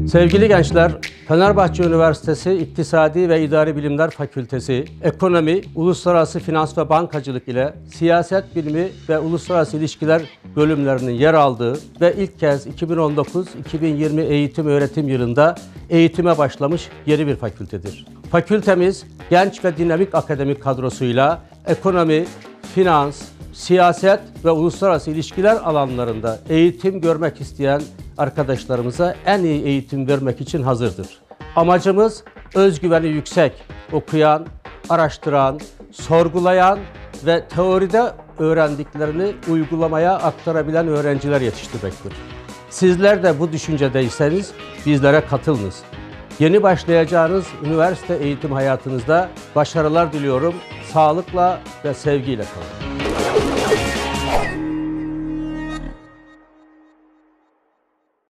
Sevgili gençler, Fenerbahçe Üniversitesi İktisadi ve İdari Bilimler Fakültesi, Ekonomi, Uluslararası Finans ve Bankacılık ile Siyaset Bilimi ve Uluslararası İlişkiler bölümlerinin yer aldığı ve ilk kez 2019-2020 eğitim-öğretim yılında eğitime başlamış yeni bir fakültedir. Fakültemiz, genç ve dinamik akademik kadrosuyla ekonomi, finans, siyaset ve uluslararası ilişkiler alanlarında eğitim görmek isteyen arkadaşlarımıza en iyi eğitim vermek için hazırdır. Amacımız özgüveni yüksek, okuyan, araştıran, sorgulayan ve teoride öğrendiklerini uygulamaya aktarabilen öğrenciler yetiştirmektir. Sizler de bu düşüncedeyseniz bizlere katılınız. Yeni başlayacağınız üniversite eğitim hayatınızda başarılar diliyorum. Sağlıkla ve sevgiyle kalın.